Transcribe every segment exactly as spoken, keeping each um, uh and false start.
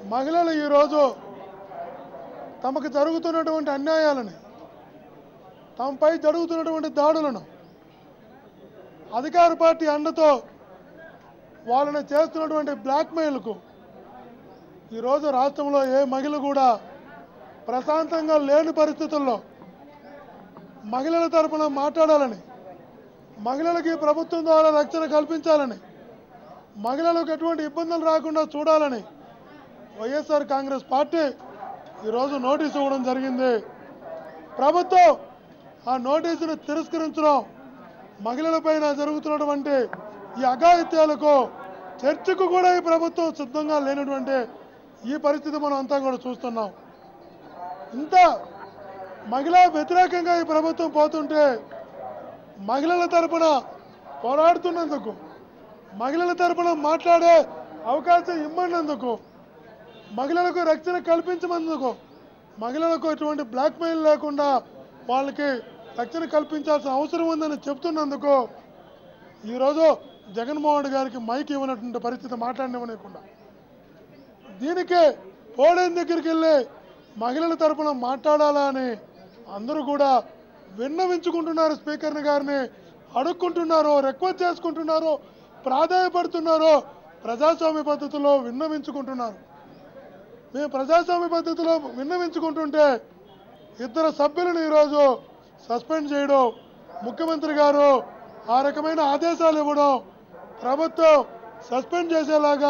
మహిళలు ఈరోజు తమకు జరుగుతున్నటువంటి అన్యాయాలని, తమపై జరుగుతున్నటువంటి దాడులను అధికార పార్టీ అండతో వాళ్ళని చేస్తున్నటువంటి బ్లాక్మెయిల్కు ఈరోజు రాష్ట్రంలో ఏ మహిళ కూడా ప్రశాంతంగా లేని పరిస్థితుల్లో మహిళల తరపున మాట్లాడాలని, మహిళలకి ప్రభుత్వం ద్వారా రక్షణ కల్పించాలని, మహిళలకు ఎటువంటి ఇబ్బందులు రాకుండా చూడాలని వైఎస్ఆర్ కాంగ్రెస్ పార్టీ ఈరోజు నోటీసు ఇవ్వడం జరిగింది. ప్రభుత్వం ఆ నోటీసును తిరస్కరించడం, మహిళలపైన జరుగుతున్నటువంటి ఈ అఘాయిత్యాలకు చర్చకు కూడా ఈ ప్రభుత్వం సిద్ధంగా లేనటువంటి ఈ పరిస్థితి మనం అంతా కూడా చూస్తున్నాం. ఇంత మహిళా వ్యతిరేకంగా ఈ ప్రభుత్వం పోతుంటే మహిళల తరపున పోరాడుతున్నందుకు, మహిళల తరపున మాట్లాడే అవకాశం ఇమ్మన్నందుకు, మహిళలకు రక్షణ కల్పించమందుకు, మహిళలకు ఎటువంటి బ్లాక్మెయిల్ లేకుండా వాళ్ళకి రక్షణ కల్పించాల్సిన అవసరం ఉందని చెప్తున్నందుకు ఈరోజు జగన్మోహన్ రెడ్డి గారికి మైక్ ఇవ్వనటువంటి పరిస్థితి మాట్లాడనివ్వకుండా, దీనికి పోడియం దగ్గరికి వెళ్ళి మహిళల తరపున మాట్లాడాలా అని అందరూ కూడా విన్నవించుకుంటున్నారు. స్పీకర్ని గారిని అడుక్కుంటున్నారు, రిక్వెస్ట్ చేసుకుంటున్నారు, ప్రాధాన్యపడుతున్నారు, ప్రజాస్వామ్య పద్ధతిలో విన్నవించుకుంటున్నారు. మేము ప్రజాస్వామ్య పద్ధతిలో విన్నవించుకుంటుంటే ఇద్దరు సభ్యులను ఈరోజు సస్పెండ్ చేయడం, ముఖ్యమంత్రి గారు ఆ రకమైన ఆదేశాలు ఇవ్వడం, ప్రభుత్వం సస్పెండ్ చేసేలాగా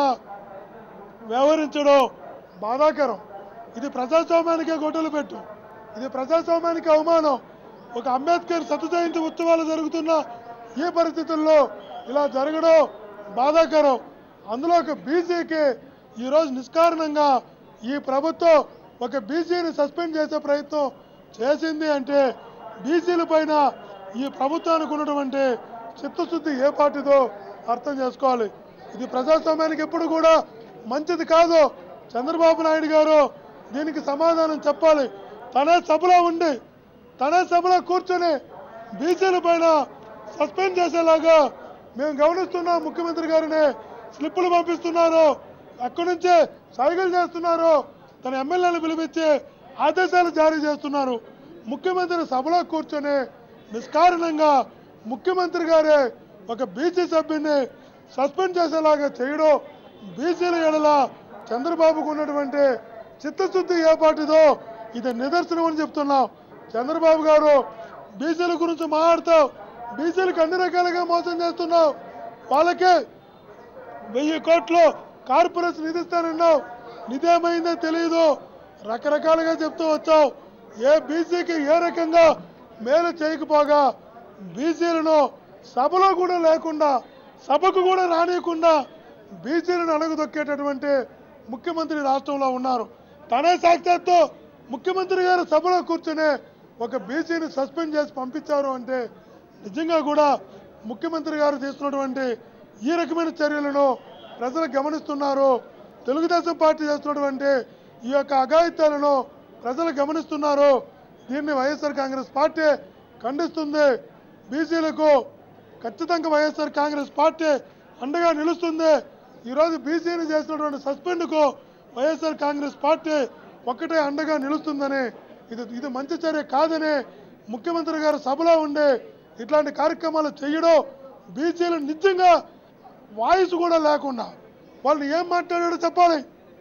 వ్యవహరించడం బాధాకరం. ఇది ప్రజాస్వామ్యానికే గొడ్డలు పెట్టు, ఇది ప్రజాస్వామ్యానికి అవమానం. ఒక అంబేద్కర్ శత జయంతి ఉత్సవాలు జరుగుతున్న ఈ పరిస్థితుల్లో ఇలా జరగడం బాధాకరం. అందులో ఒక బీసీకి ఈరోజు నిష్కారణంగా ఈ ప్రభుత్వం ఒక బీసీని సస్పెండ్ చేసే ప్రయత్నం చేసింది అంటే బీసీల పైన ఈ ప్రభుత్వానికి ఉన్నటువంటి చిత్తశుద్ధి ఏ పార్టీదో అర్థం చేసుకోవాలి. ఇది ప్రజాస్వామ్యానికి ఎప్పుడు కూడా మంచిది కాదు. చంద్రబాబు నాయుడు గారు దీనికి సమాధానం చెప్పాలి. తనే సభలో ఉండి, తనే సభలో కూర్చొని బీసీల పైన సస్పెండ్ చేసేలాగా మేము గమనిస్తున్నాం. ముఖ్యమంత్రి గారిని స్లిప్పులు పంపిస్తున్నారు, అక్కడి నుంచే సైకిల్ చేస్తున్నారు, తన ఎమ్మెల్యేలు పిలిపించి ఆదేశాలు జారీ చేస్తున్నారు. ముఖ్యమంత్రి సభలో కూర్చొని నిష్కారణంగా ముఖ్యమంత్రి గారే ఒక బీసీ సభ్యుని సస్పెండ్ చేసేలాగా చేయడం బీసీల ఎడల చంద్రబాబుకు ఉన్నటువంటి చిత్తశుద్ధి ఏ పార్టీదో ఇది నిదర్శనం అని చెప్తున్నాం. చంద్రబాబు గారు బీసీల గురించి మాట్లాడుతావు, బీసీలకు అన్ని రకాలుగా మోసం చేస్తున్నావు, వాళ్ళకి వెయ్యి కోట్లు కార్పొరేషన్ నిధి ఇస్తానన్నావు, నిధేమైందో తెలియదు, రకరకాలుగా చెప్తూ వచ్చావు. ఏ బీసీకి ఏ రకంగా మేలు చేయకపోగా బీసీలను సభలో కూడా లేకుండా, సభకు కూడా రానియకుండా బీసీలను అణగదొక్కేటటువంటి ముఖ్యమంత్రి రాష్ట్రంలో ఉన్నారు. తనే సాక్షాత్తు ముఖ్యమంత్రి గారు సభలో కూర్చొని ఒక బీసీని సస్పెండ్ చేసి పంపించారు అంటే నిజంగా కూడా ముఖ్యమంత్రి గారు తీసుకున్నటువంటి ఈ రకమైన చర్యలను ప్రజలు గమనిస్తున్నారు. తెలుగుదేశం పార్టీ చేస్తున్నటువంటి ఈ యొక్క అఘాయిత్యాలను ప్రజలు గమనిస్తున్నారు. దీన్ని వైఎస్ఆర్ కాంగ్రెస్ పార్టీ ఖండిస్తుంది. బీసీలకు ఖచ్చితంగా వైఎస్ఆర్ కాంగ్రెస్ పార్టీ అండగా నిలుస్తుంది. ఈరోజు బీసీని చేసినటువంటి సస్పెండ్కు వైఎస్ఆర్ కాంగ్రెస్ పార్టీ ఒక్కటే అండగా నిలుస్తుందని, ఇది ఇది మంచి చర్య కాదని ముఖ్యమంత్రి గారు సభలో ఉండి ఇట్లాంటి కార్యక్రమాలు చేయడం, బీసీలు నిజంగా వాయిస్ కూడా లేకుండా వాళ్ళు ఏం మాట్లాడాడో చెప్పాలి.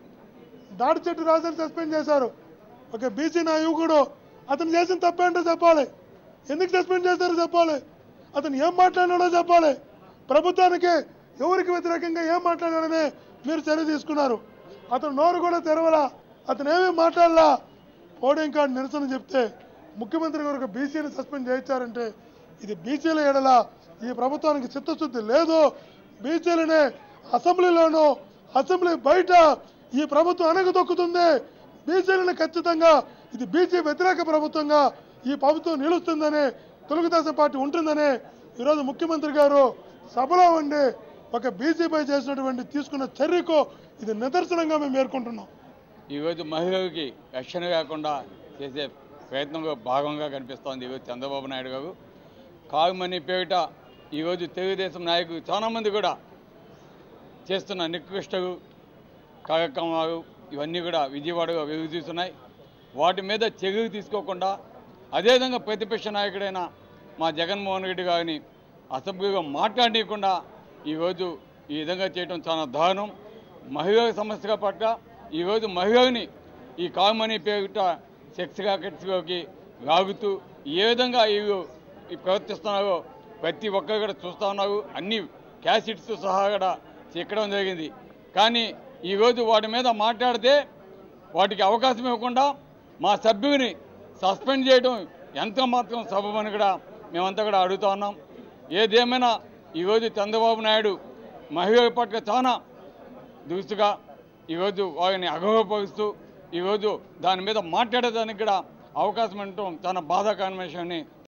దాడి చెట్టు రాజాని సస్పెండ్ చేశారు, ఒక బీసీ నా యువకుడు, అతను చేసిన తప్పేంటో చెప్పాలి, ఎందుకు సస్పెండ్ చేశారో చెప్పాలి, అతను ఏం మాట్లాడాడో చెప్పాలి. ప్రభుత్వానికి ఎవరికి వ్యతిరేకంగా ఏం మాట్లాడాడని మీరు చర్య తీసుకున్నారు. అతను నోరు కూడా తెరవలా, అతను ఏమీ మాట్లాడలా. పోడియం కార్డు నిరసన చెప్తే ముఖ్యమంత్రి గారు ఒక బీసీని సస్పెండ్ చేయించారంటే ఇది బీసీల ఎడల ఈ ప్రభుత్వానికి చిత్తశుద్ధి లేదు. బీసీలనే అసెంబ్లీలోనూ అసెంబ్లీ బయట ఈ ప్రభుత్వం అనగదొక్కుతుంది. బీసీలను ఖచ్చితంగా ఇది బీసీ వ్యతిరేక ప్రభుత్వంగా ఈ ప్రభుత్వం నిలుస్తుందని, తెలుగుదేశం పార్టీ ఉంటుందని ఈరోజు ముఖ్యమంత్రి గారు సభలో ఉండి ఒక బీసీపై చేసినటువంటి తీసుకున్న చర్యకు ఇది నిదర్శనంగా మేము పేర్కొంటున్నాం. ఈరోజు మహిళలకి రక్షణ కాకుండా చేసే ప్రయత్నంలో భాగంగా కనిపిస్తోంది ఈరోజు చంద్రబాబు నాయుడు గారు. కారు మనీ పేరిట ఈరోజు తెలుగుదేశం నాయకులు చాలామంది కూడా చేస్తున్న నికృష్టలు కార్యక్రమాలు ఇవన్నీ కూడా విజయవాడగా వెలుగుతూస్తున్నాయి. వాటి మీద చర్యలు తీసుకోకుండా అదేవిధంగా ప్రతిపక్ష నాయకుడైన మా జగన్మోహన్ రెడ్డి గారిని అసభ్యంగా మాట్లాడకుండా ఈరోజు ఈ విధంగా చేయడం చాలా దారుణం. మహిళల సమస్యగా పట్ల ఈరోజు మహిళల్ని ఈ కామనీ పేరిట సెక్స్ రాకెట్స్లోకి లాగుతూ ఏ విధంగా వీళ్ళు ప్రవర్తిస్తున్నారో ప్రతి ఒక్కరు కూడా చూస్తూ ఉన్నారు. అన్ని క్యాసెట్స్ సహా కూడా చెక్కడం జరిగింది. కానీ ఈరోజు వాటి మీద మాట్లాడితే వాటికి అవకాశం ఇవ్వకుండా మా సభ్యుని సస్పెండ్ చేయడం ఎంత మాత్రం సబబని కూడా మేమంతా కూడా అడుగుతా ఉన్నాం. ఏదేమైనా ఈరోజు చంద్రబాబు నాయుడు మహిళల పట్ల చాలా దురుసుగా ఈరోజు వారిని అగౌరవపరుస్తూ ఈరోజు దాని మీద మాట్లాడేదానికి కూడా అవకాశం ఉండటం చాలా బాధాకరమైన విషయాన్ని